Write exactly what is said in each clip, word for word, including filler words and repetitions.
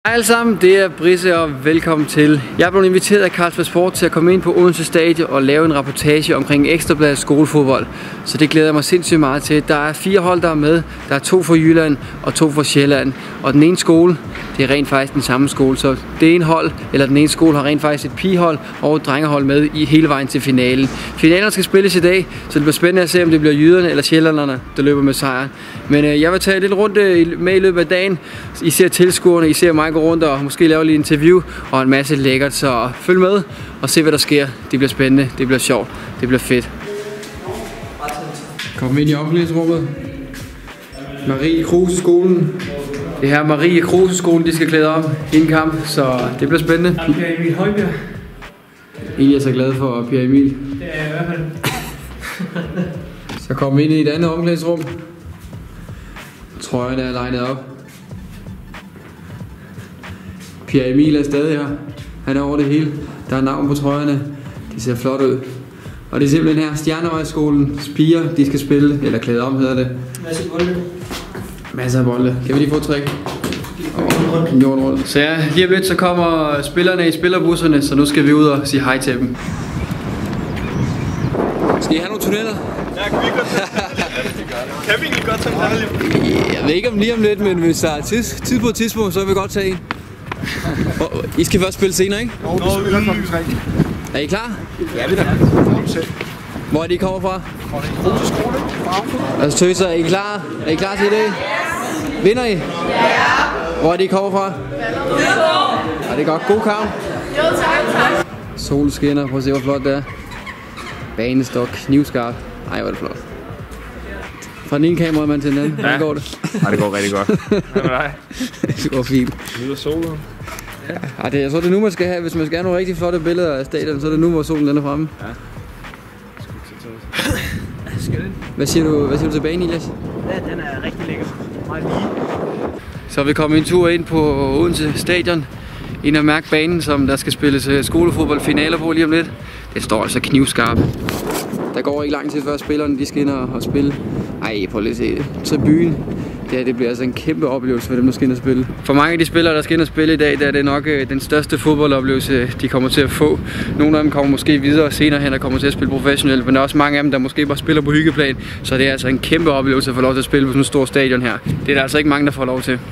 Hej alle sammen, det er Brisse og velkommen til. Jeg er blevet inviteret af Carlsberg Sport til at komme ind på Odense Stadion og lave en rapportage omkring Ekstra Bladets skolefodbold. Så det glæder jeg mig sindssygt meget til. Der er fire hold, der er med. Der er to fra Jylland og to fra Sjælland. Og den ene skole, det er rent faktisk den samme skole. Så det ene hold, eller den ene skole, har rent faktisk et pigehold og et drengehold med i hele vejen til finalen. Finalen skal spilles i dag, så det bliver spændende at se, om det bliver jyderne eller sjællanderne, der løber med sejren. Men øh, jeg vil tage lidt rundt øh, med i løbet af dagen. I ser tilskuerne, I ser mig gå rundt og måske lave lige en interview og en masse lækkert. Så følg med og se, hvad der sker. Det bliver spændende, det bliver sjovt, det bliver fedt. Kom ind i omklædningsrummet. Marie Kruse skolen. Det her Marie Kruse skolen, de skal klæde om inden kamp, så det bliver spændende. Per Emil Højbjerg. I er så glad for Per Emil. Det er jeg i hvert fald. Så kommer vi ind i et andet omklædningsrum. Trøjen er legnet op. Per Emil er stadig her. Han er over det hele. Der er navn på trøjerne. De ser flot ud. Og det er simpelthen her Stjernevejsskolens piger, de skal spille, eller klæde om hedder det. Masser af bolde. Masser af bolde. Kan vi lige få et trick? Og jorden rundt. Så ja, lige om lidt så kommer spillerne i spillerbusserne, så nu skal vi ud og sige hej til dem. Skal I have nogle tunneller? Ja, kan vi godt tage Kan vi egentlig godt tage en tunnel? Jeg ved ikke om lige om lidt, men hvis der er tid, tid på et tidspunkt, så vil vi godt tage en. I skal først spille senere, ikke? Nå, vi spiller klokken tre. Er I klar? Ja, vi er der. Hvor er de kommer fra? Fra den Kruse skole. Altså tøser, er I klar? Er I klar til det? Vinder I? Ja! Hvor er de kommer fra? Ballerup. Er det godt? God kamp? Jo, tak, tak. Solen skinner, prøv at se hvor flot det er. Banen står knivskarp. Ej, hvor er det flot. Fra den ene kameramand til den anden. Hvordan går det? Nej, det går rigtig godt. Nej. Det går fint. Nyder solen. Ja, det, jeg tror det er nu man skal have, hvis man skal have nogle rigtig flotte billeder af stadion, så er det nu hvor solen den er fremme. Ja. Hvad siger du, hvad siger du til banen, Elias? Ja, den er rigtig lækker. Meget lige. Så er vi kommet en tur ind på Odense Stadion. Ind og mærke banen, som der skal spilles skolefodbold finaler på lige om lidt. Det står altså knivskarp. Der går ikke lang tid før spillerne de skal ind og spille. Ej, prøv lige at se det. Tribunen. Det her, det bliver altså en kæmpe oplevelse for dem, der skal ind og spille. For mange af de spillere, der skal ind og spille i dag, der er det nok øh, den største fodboldoplevelse, de kommer til at få. Nogle af dem kommer måske videre senere hen og kommer til at spille professionelt, men der er også mange af dem, der måske bare spiller på hyggeplan. Så det er altså en kæmpe oplevelse at få lov til at spille på sådan en stor stadion her. Det er der altså ikke mange, der får lov til.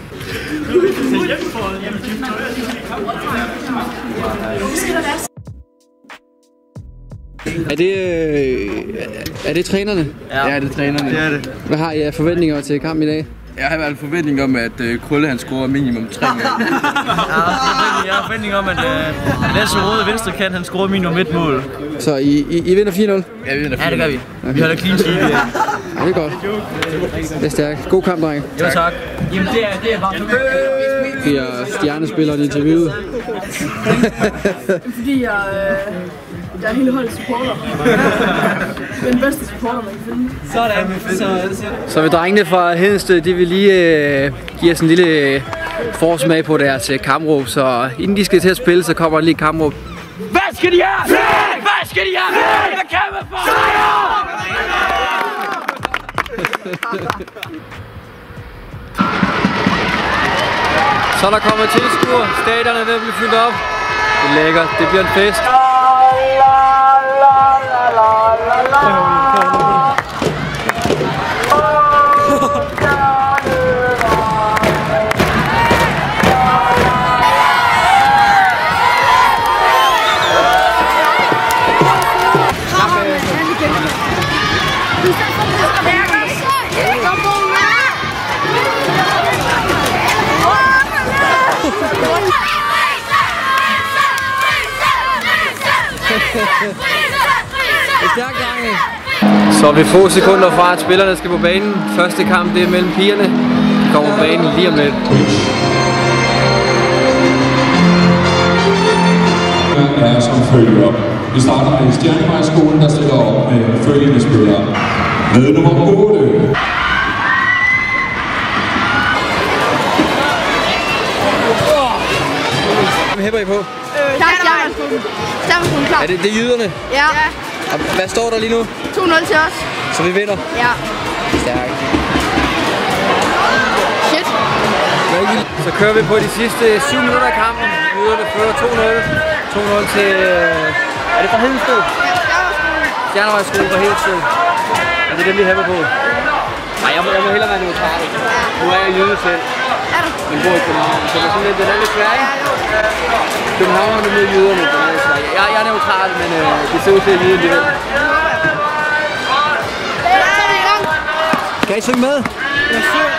Er det, øh, er det trænerne? Ja, ja, det er trænerne. Det er det. Hvad har I af forventninger til kampen i dag? Jeg har en forventning om, at uh, Krølle han scorer minimum tre gange. Jeg har forventning om, at uh, Lasse Rode venstre kant, han scorer minimum et mål. Så I, I, I vinder fire nul? Ja, vi vinder Ja, det gør vi. Okay. Vi holder clean sheet. Ja. Ja, det er godt. Det er stærkt. God kamp, drenge. Jo, tak. Jamen, det er, det er bare så. Vi er stjernespillere i interviewet. Fordi jeg, øh, jeg er hele holdets supporter. Den bedste supporter, man kan finde. Sådan. Så, Så vil drengene fra Hedensted, de vil lige øh, give os en lille øh, forsmag på deres øh, kampråb. Så inden de skal til at spille, så kommer der lige en kampråb. hvad skal de have? Hvad skal de have? Hvad kan man få? Så der kommer tilskuere. Stadion er ved at blive fyldt op. Det er lækkert. Det bliver en fest. Så er vi få sekunder fra, at spillerne skal på banen. Første kamp det er mellem pigerne. De kommer på banen lige om lidt. Er som følger. Vi starter med Stjernevejsskolen, der stiller op med følgende spillere. Med nummer otte. Hvad hæpper I på? Tak, Stjernevejsskolen. Stjernevejsskolen, klar. Er det, det er jyderne? Ja. Og hvad står der lige nu? to nul til os. Så vi vinder? Ja. Stærkt. Shit. Så kører vi på de sidste syv minutter af kampen. Jyderne fører to nul. to nul til... Er det fra Hedensted? Stjernevejsskole fra Hedensted. Er det dem, vi hæpper på? Nej, jeg må, jeg må hellere være neutral. Nu er jeg jyde selv. Men bor i København. Så det er sådan lidt, det er lidt svært, ikke? Københavnerne mod jyderne. Jeg, jeg er neutral, men øh, det ser ud til at jyde alligevel. Kan I synge med? Jeg synger.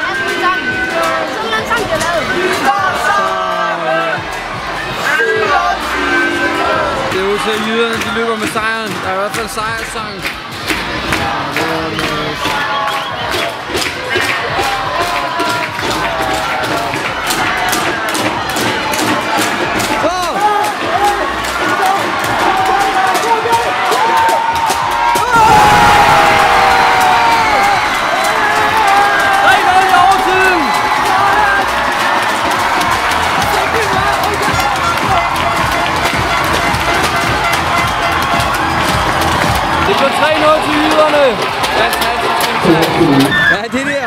Det er ud til at jyderne, de løber med sejren. Der er i hvert fald sejrssang. Det går tre nul til jyderne. Fantastisk. Ja, det der.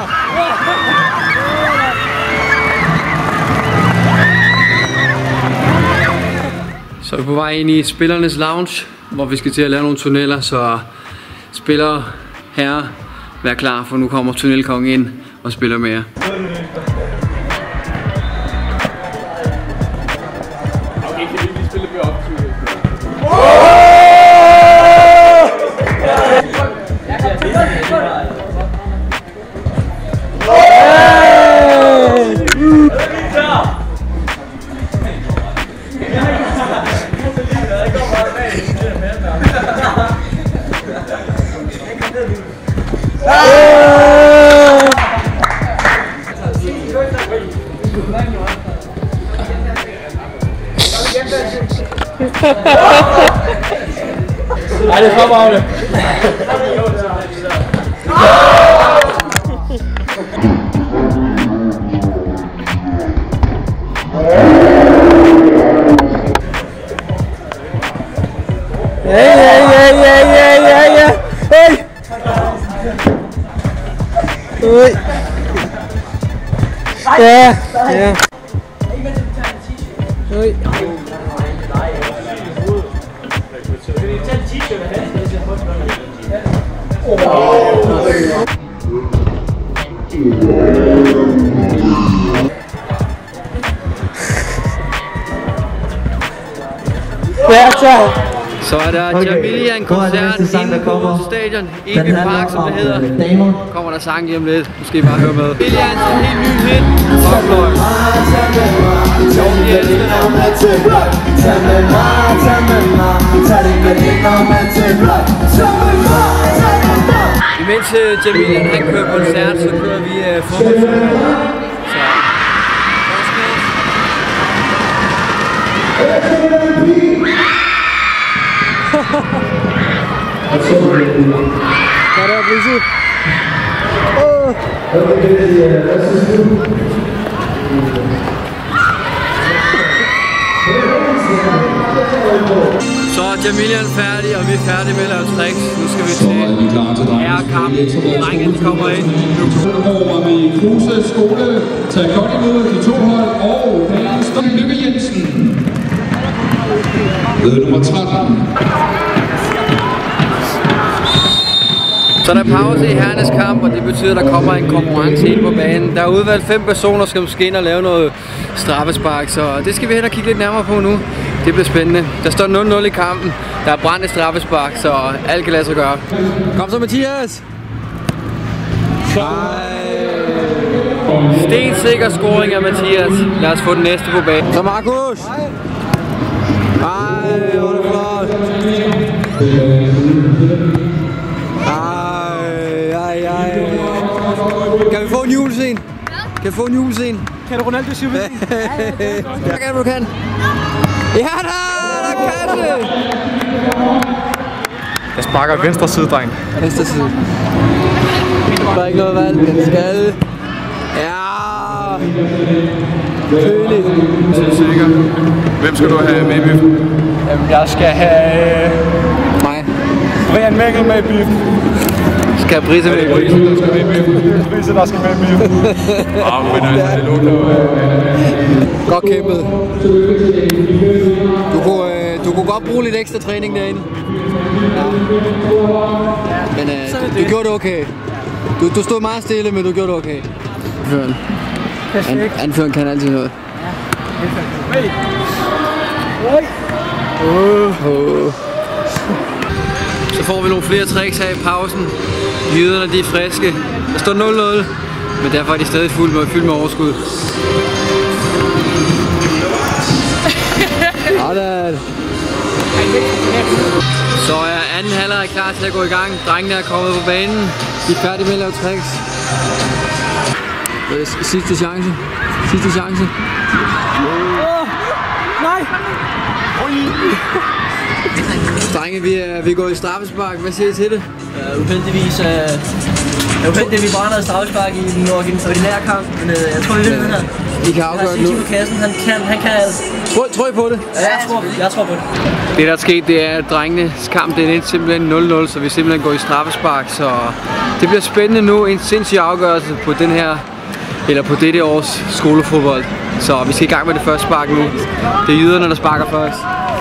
Så er vi på vej ind i spillernes lounge, hvor vi skal til at lave nogle tunneller, så spillere herrer, vær klar, for nu kommer tunnelkongen ind og spiller med jer. Ej, det er for meget. Ja, ja, ja, ja, ja, ja, ja. Hey. Ui. Ja, ja. Ui. Så er der Jamilian-koncert inde på stadion, Eby Park, som det hedder. Kommer der sang hjem lidt, måske bare høre med. Jamilians er helt ny hit, Topfløj. Imens Jamilian han kører koncert, så kører vi uh, fodboldfilm. Hvad er det, Brisse? Åh! Så er Jamilian færdig, og vi er færdige med at lave tricks. Nu skal vi til herrekampen. Drengene kommer ind. Over ved Kruse Skole. Tag godt imod de to hold og Pæren Lykke Jensen. Ved nummer tretten. Så der er pause i herrenes kamp, og det betyder, at der kommer en konkurrence ind på banen. Der er udvalgt fem personer, der skal måske ind og lave noget straffespark, så det skal vi hen og kigge lidt nærmere på nu. Det bliver spændende. Der står nul nul i kampen. Der er brændt et straffespark, så alt kan lade sig gøre. Kom så, Mathias! Stensikker scoring af Mathias. Lad os få den næste på banen. Så Markus! Ej, hvor er det flot! Ej, ej, ej. Kan vi få en julescene? Ja. Kan vi få en julescene? Kan du Ronaldo sige? Ja, kan du kan. Ja da, der kan det! Jeg sparker venstre side, dreng. Venstre side. Der er ikke noget valg, den skal. Ja! Tydeligt. Så sikker. Hvem skal du have med i biffen? Jamen, jeg skal have... Mig. Brian Mikkel med i biffen. skal Brise med. Brise, der skal med. Brise, der skal med. Ja, men altså, det lugter. Godt kæmpet. Du kunne, øh, du kunne godt bruge lidt ekstra træning derinde. Ja. Men øh, du, du gjorde det okay. Du, du stod meget stille, men du gjorde det okay. Anføren. An, anføren kan altid noget. Oh, oh. Så får vi nogle flere tricks her i pausen. Jyderne, de er friske. Der står nul nul, men derfor er de stadig fuld med, fyldt med overskud. Sådan. Så er anden halvleg klar til at gå i gang. Drengene er kommet på banen. De er færdige med at lave tricks. Sidste chance. Sidste chance. Oh, nej! Drenge, vi er, vi er gået i straffespark. Hvad siger I til det? Uh, uheldigvis uh, er uheldigt, at vi brænder et straffespark i den ordinære kamp, men uh, jeg tror, vi vinder den her. I kan afgøre det nu. Kassen, han kan, han kan alt. Tror, tror I på det? Ja, jeg tror, jeg tror på det. Det der er sket, det er, at drengenes kamp det er simpelthen nul nul, så vi simpelthen går i straffespark. Så det bliver spændende nu. En sindssyg afgørelse på den her, eller på dette års skolefodbold. Så vi skal i gang med det første spark nu. Det er jyderne, der sparker først.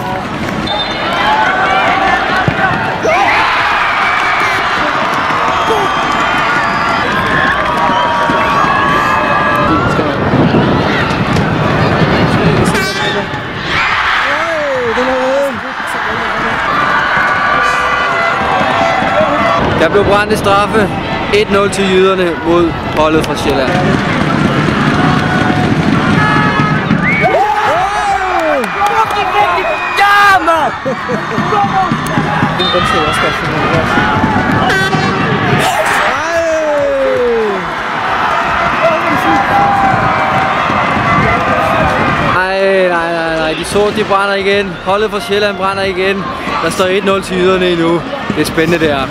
Der blev brændt i straffe. et nul til jyderne mod holdet fra Sjælland. Ja, mand! Nej, nej, nej, nej. De sorte, de brænder igen. Holdet fra Sjælland brænder igen. Der står et nul til jyderne endnu. Det er spændende, det her.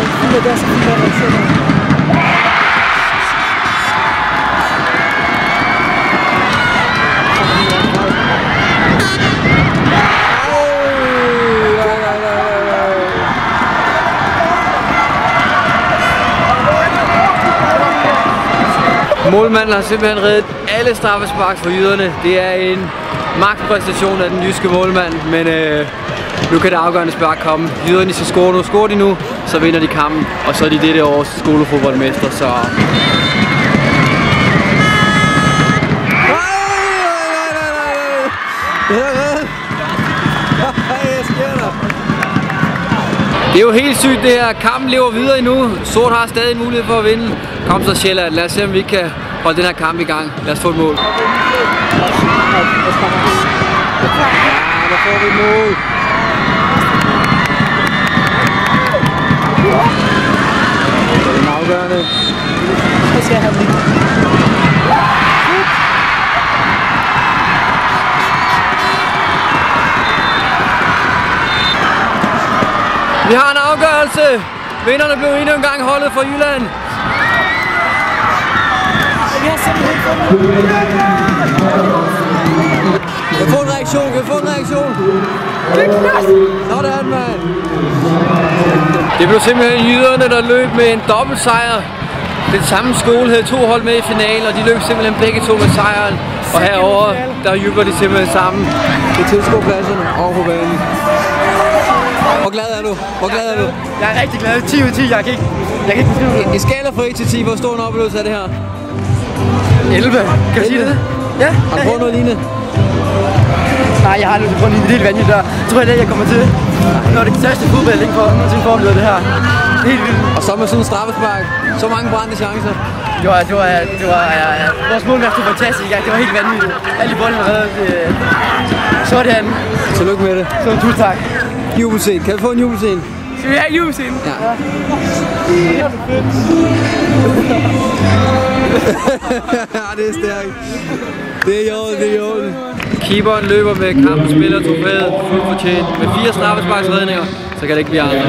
Målmanden har simpelthen reddet alle straffespark for jyderne. Det er en magtpræstation af den jyske målmand, men øh, nu kan det afgørende spark komme. Jyderne skal score nu. Scorer de nu, så vinder de kampen, og så er de dette års skolefodboldmester. Så det er jo helt sygt det her. Kampen lever videre endnu. Sort har stadig en mulighed for at vinde. Kom så Sjælland. Lad os se om vi kan holde den her kamp i gang. Lad os få et mål. Ja, der får vi et mål. Det er den afgørende. Vi har en afgørelse. Vinderne blev endnu en gang holdet fra Jylland. Jeg får en reaktion, jeg får en reaktion. Sådan, mand. Det blev simpelthen jyderne, der løb med en dobbelt sejr. Den samme skole havde to hold med i finalen, og de løb simpelthen begge to med sejren. Og herover der jubler de simpelthen sammen. Det er tilskuerpladserne over på banen. Hvor glad er du? Hvor glad er du? Jeg er rigtig glad. ti ud af ti. Jeg kan ikke, jeg kan ikke beskrive det. I skala fra et til ti, hvor stor en oplevelse er det her? elleve. Kan du sige det? Ja. Har du prøvet noget lignende? Nej, jeg har aldrig prøvet noget helt vanvittigt der. Jeg tror, at jeg kommer til. Når det er det største fodbold, ikke for nogensinde for oplevet det her. Det er helt vildt. Og så med sådan en straffespark. Så mange brændte chancer. Det var, det var, det var, ja, ja. Vores målmand var fantastisk. Ja. Det var helt vanvittigt. Alle de bolden var reddet. Sådan. Tillykke med det. Så tusind tak. Jubelscene. Kan vi få en jubelscene? Skal vi have jubelscene? Ja. Ja. Det er stærkt. Det er i orden, det er i orden. Keeperen løber med kampen, spiller trofæet fuldt fortjent. Med fire straffesparksredninger, så kan det ikke blive andre.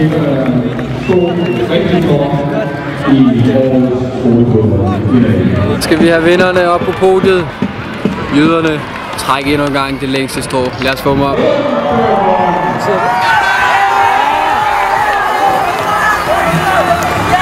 Skal vi have vinderne op på podiet? Jyderne trækker endnu en gang det længste strå. Lad os få dem op. Ja!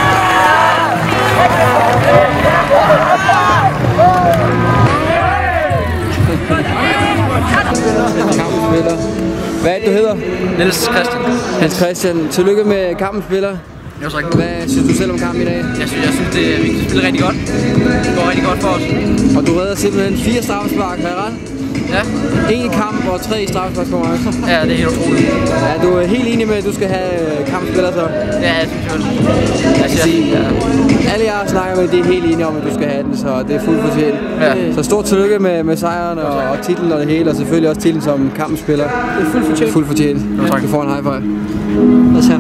Niels Christian. Hans Christian, tillykke med kampen, spiller. Jo, tak. Hvad synes du selv om kampen i dag? Jeg synes, jeg synes det er, vi kan spille rigtig godt. Det går rigtig godt for os. Og du redder simpelthen fire straffespark, har jeg ret? Ja. En kamp og tre straffesparkskonkurrencer. Ja, det er helt utroligt. Ja, du er helt enig med, at du skal have kampspiller så? Ja, jeg synes også. Jeg siger, ja. Alle jer snakker med, det er helt enige om, at du skal have den, så det er fuldt fortjent. Ja. Så stort tillykke med, med sejren og, og titlen og det hele, og selvfølgelig også titlen som kampspiller. Det er fuldt fortjent. Fuldt fortjent. Jo, tak. Du får en high five. Lad os her.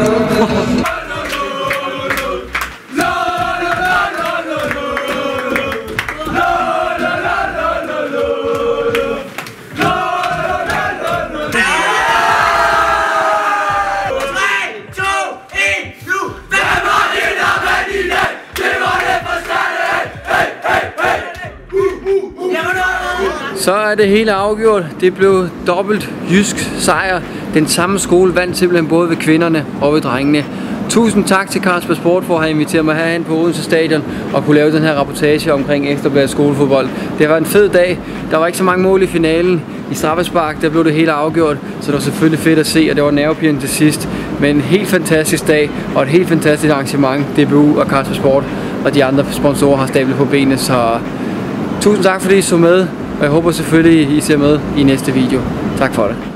Så er det hele afgjort. Det blev dobbelt jysk sejr. Den samme skole vandt simpelthen både ved kvinderne og ved drengene. Tusind tak til Carlsberg Sport for at have inviteret mig herhen på Odense Stadion og kunne lave den her rapportage omkring Ekstra Bladet skolefodbold. Det var en fed dag. Der var ikke så mange mål i finalen. I straffespark, der blev det hele afgjort, så det var selvfølgelig fedt at se, og det var nervepirrende til sidst. Men en helt fantastisk dag og et helt fantastisk arrangement. D B U og Carlsberg Sport og de andre sponsorer har stablet på benene, så tusind tak fordi I så med. Og jeg håber selvfølgelig, I ser med i næste video. Tak for det.